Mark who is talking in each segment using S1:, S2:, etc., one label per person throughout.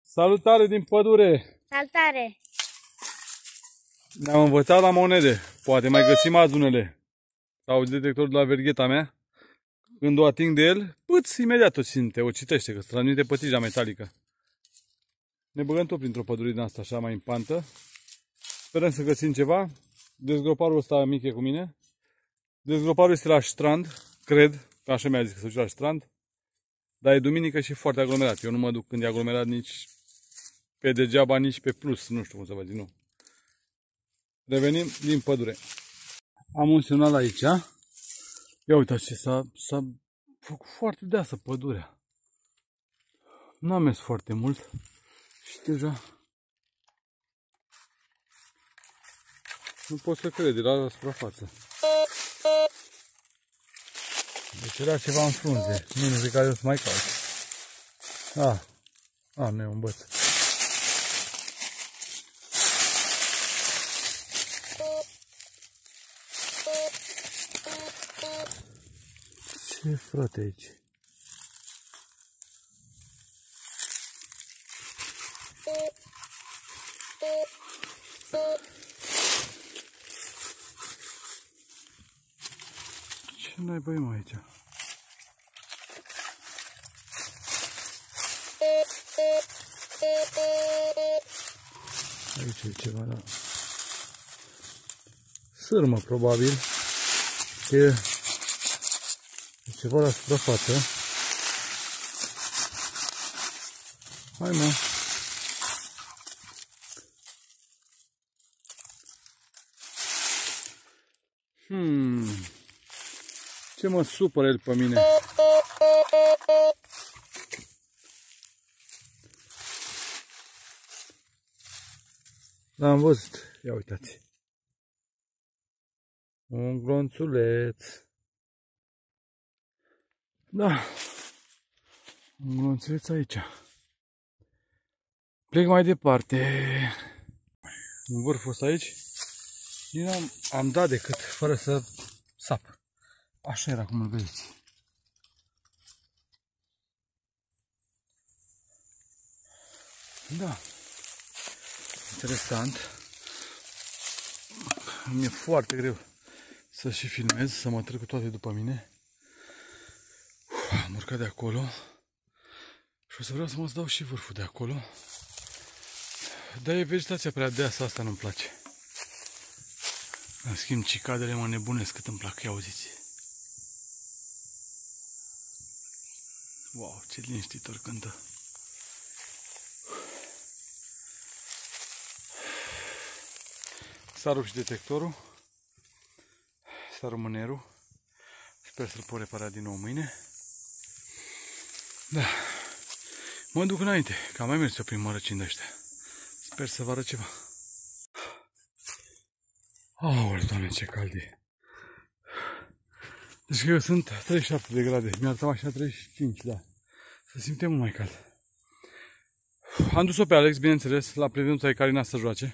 S1: Salutare din pădure!
S2: Salutare!
S1: Ne-am învățat la monede. Poate mai găsim azi unele. Sau detectorul de la vergheta mea. Când o ating de el, pâț, imediat o simte, o citește, că se transmite pătija metalică. Ne băgăm tot printr-o pădure din asta, așa mai în pantă. Sperăm să găsim ceva. Dezgroparul ăsta mic e cu mine. Dezgroparul este la strand, cred, că așa mi-a zis că se duce la strand. Dar e duminică și foarte aglomerat. Eu nu mă duc când e aglomerat nici pe degeaba, nici pe plus. Nu știu cum să vă zic, nu. Revenim din pădure. Am un semnal aici. Ia uitați ce s-a făcut foarte deasă pădurea. N-a mers foarte mult. Și deja nu pot să cred, era la suprafață. Deci era ceva în frunze. Minus de care o să mai caut. Nu e un băț. Ce frate aici? Ce n-ai băi aici? Aici e ceva, da. Sârmă, probabil. E ceva la suprafață. Hai, mă. Ce mă supără el pe mine? L-am văzut. Ia uitați. Un glonțuleț. Da. Un glonțuleț aici. Plec mai departe. În vârful ăsta aici. Nu am dat decât fără să sap. Așa era cum îl vedeți. Da. Interesant. Mi-e foarte greu să și filmez, să mă trec cu toate după mine. Am urcat de acolo. Și o să vreau să mă dau și vârful de acolo. Dar e vegetația prea deasă, asta nu-mi place. În schimb, cicadele mă nebunesc cât îmi plac, ia auziți. Wow, ce liniștitor cântă. S-a rupt și detectorul. S-a rupt mânerul. Sper să-l pot repara din nou mâine. Da. Mă duc înainte, că am mai mers eu prin mărăcini de ăștia. Sper să vadă ceva. Aoleu, Doamne, ce cald e. Deci că eu sunt 37 de grade. Mi-a arătat mașina 35, da. Se simte mult mai cald. Am dus-o pe Alex, bineînțeles, la prietenul tăi care n-a să joace.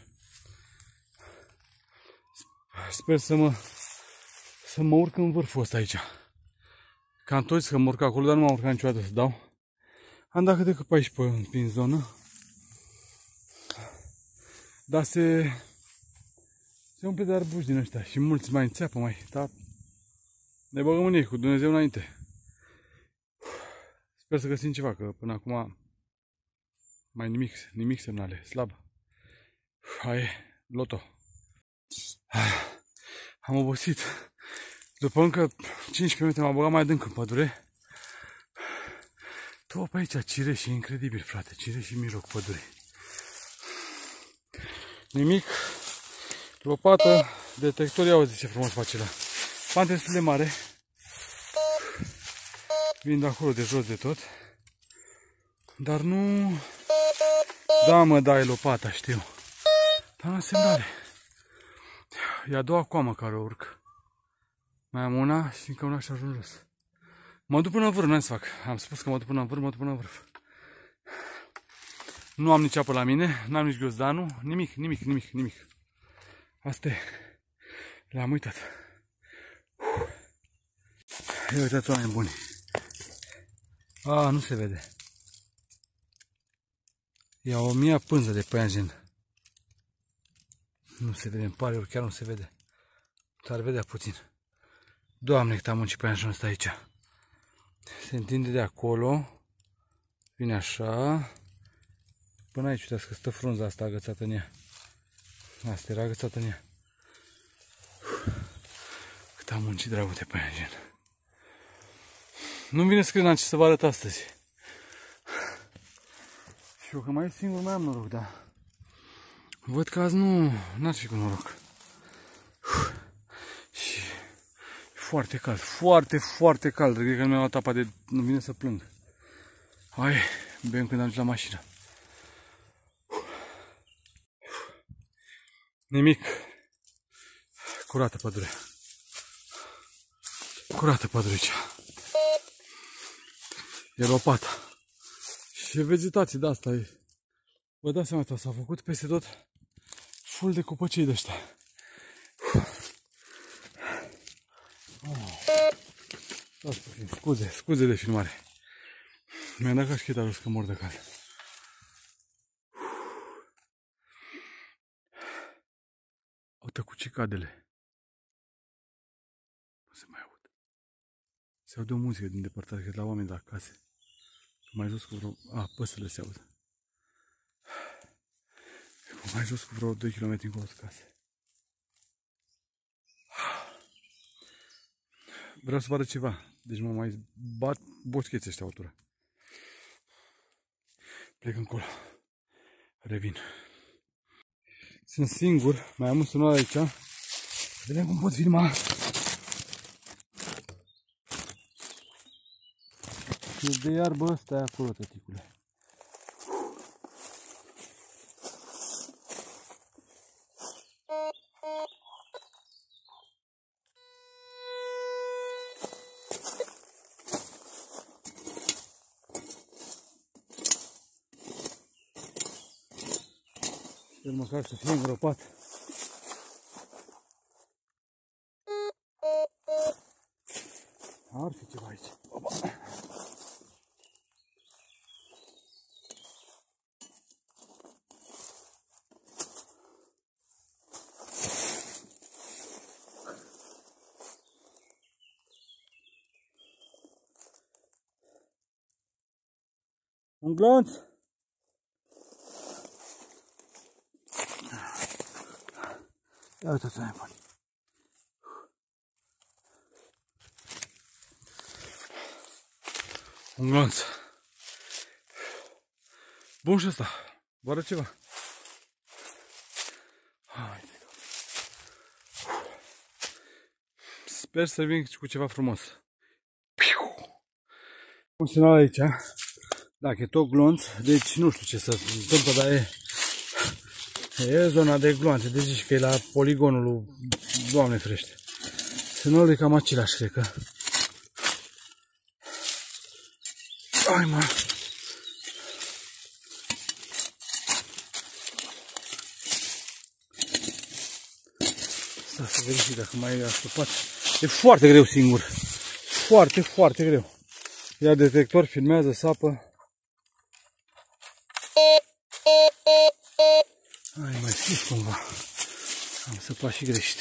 S1: Sper să mă urc în vârful ăsta aici. Că am tot zis că mă urc acolo, dar nu m-am urcat niciodată să dau. Am dat câte pe aici prin zonă. Dar se umple de arbuși din ăștia și mulți mai înțeapă mai. Dar ne băgăm în ei cu Dumnezeu înainte. Sper să găsim ceva, că până acum mai nimic semnale, slab. Hai, loto. Am obosit. După încă 15 minute m-am băgat mai adânc în pădure. Tot pe aici cireși, e incredibil, frate, cireși și miroc pădure. Nimic. Lopată, detector, ia auzi ce frumos face ăla. Pante destul de mare. Vin de acolo de jos de tot. Dar nu... Da, mă, da, e lopata, știu. Dar nu am semnale. E a doua coamă care o urc. Mai am una și încă una și ajung jos. Mă duc până în vârf, n-am să fac. Am spus că mă duc până în vârf, mă duc până în vârf. Nu am nici apă la mine, n-am nici ghiozdanul, nimic. Asta e. Le-am uitat. Ia uitați, oameni buni. Nu se vede. Ia 1000 pânză de păianjen. Nu se vede, îmi pare, chiar nu se vede. S-ar vedea puțin. Doamne, cât am muncit păianjenul ăsta aici. Se întinde de acolo. Vine așa. Până aici, uitați că stă frunza asta agățată în ea. Asta era agățată în ea. Cât am muncit, dragul de păianjen. Nu-mi vine să cred, n-am ce să vă arăt astăzi. Și eu că mai singur mai am noroc, dar văd că azi n-ar fi cu noroc. Și foarte cald, foarte cald. Cred că nu mi-am luat apa de... Nu vine să plâng. Hai, bem când ajung la mașină. Nimic. Curată pădurea. Curată pădurea aici. E lopata. Și e vegetație de asta. Vă dați seama, s-a făcut peste tot full de copăcei de ăștia. Scuze de filmare. Mi-a dat cașchetarul să mor de cald. Uite cu cicadele. Nu se mai aud. Se aude o muzică din depărtare, cred la oameni de acasă. Mai jos cu vreo... păsările se aud. Mai jos cu vreo 2 km încolo de casă. Vreau să vă arăt ceva. Deci mă mai bat boscheții ăștia altura. Plec încolo. Revin. Sunt singur. Mai am un sunat aici. Vedem cum pot filma. Și de iarbă ăsta e acolo, tăticule. Sper măcar să fie îngropat. Ar fi ceva aici. Opa. Un glonț. Ia uite-ți mai bun. Un glonț. Bun și ăsta. Vă arăt ceva. Sper să vin cu ceva frumos. Un semnal aici. Dacă e tot glonț, deci nu știu ce să întâmplă, dar e zona de gloanțe. Deci zici că e la poligonul lui Doamne ferește. Semnalul e cam același, cred că. Hai, mă! Stai să verific dacă mai e ascupat. E foarte greu singur. Foarte greu. Ia detector, filmează, sapă. Hai, mai sus cumva. Am săpat și greșit.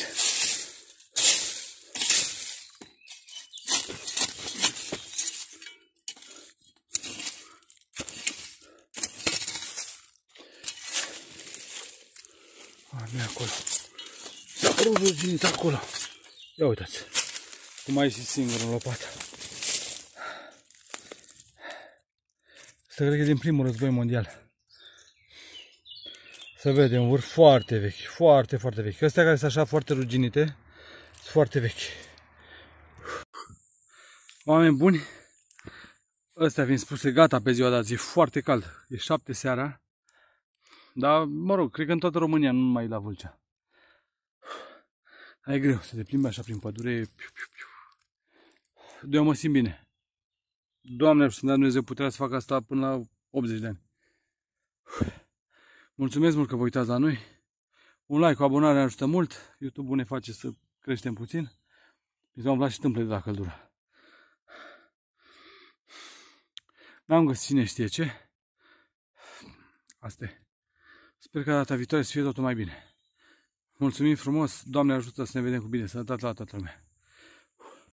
S1: Hai, acolo. S-a apărut ruginit acolo. Ia uitați. Cum a ieșit singur în lopată. Asta cred că e din primul război mondial. Se vede un vârf foarte vechi, foarte vechi. Astea care sunt așa foarte ruginite, sunt foarte vechi. Oameni buni, astea fiind spuse, gata pe ziua de azi, e foarte cald. E 7 seara. Dar, mă rog, cred că în toată România, nu numai la Vâlcea. E greu să te plimbi așa prin pădure. Eu mă simt bine. Doamne, să-mi dea Dumnezeu puterea să fac asta până la 80 de ani. Mulțumesc mult că vă uitați la noi. Un like, o abonare ne ajută mult. YouTube-ul ne face să creștem puțin. Mi s-au umplat și tâmple de la căldură. N-am găsit cine știe ce. Asta e. Sper că data viitoare să fie totul mai bine. Mulțumim frumos, Doamne ajută să ne vedem cu bine, sănătate la toată lumea.